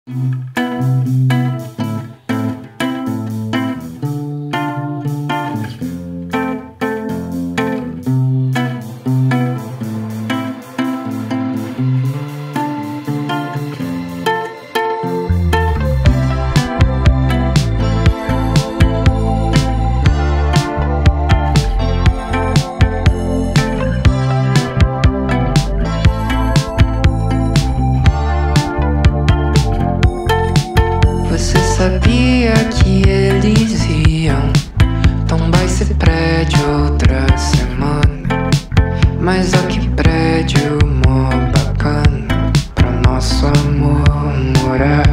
Sabia que eles iam tombar esse prédio outra semana. Mas ó que prédio mó bacana pra nosso amor morar.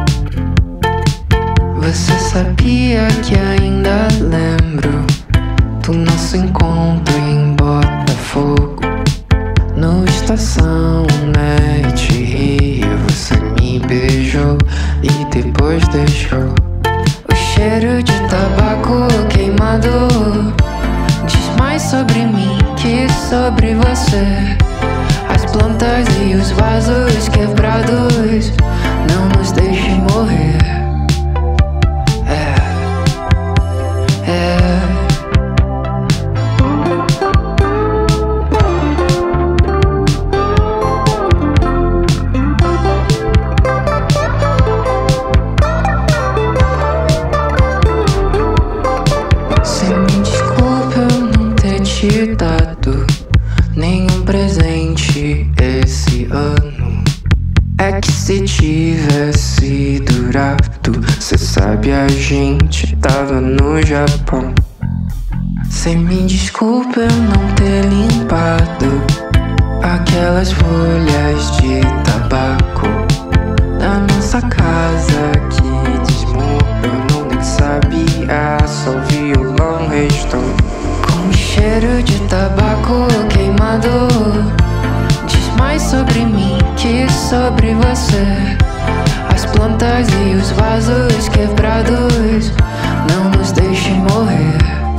Você sabia que ainda lembro do nosso encontro em Botafogo, no Estação Net Rio. Você me beijou e depois deixou o cheiro de tabaco queimado. Diz mais sobre mim que sobre você. As plantas e os vasos quebrados não nos deixem morrer. Dado nenhum presente esse ano. É que se tivesse durado, cê sabe, a gente tava no Japão. Cê me desculpa eu não ter limpado aquelas folhas de tabaco da nossa casa que desmorou. Eu nem sabia, só o violão restou. Cheiro de tabaco queimado. Diz mais sobre mim que sobre você. As plantas e os vasos quebrados não nos deixem morrer.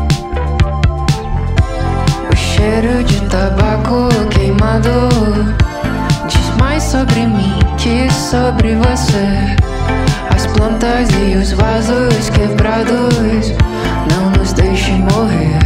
O cheiro de tabaco queimado. Diz mais sobre mim que sobre você. As plantas e os vasos quebrados não nos deixem morrer.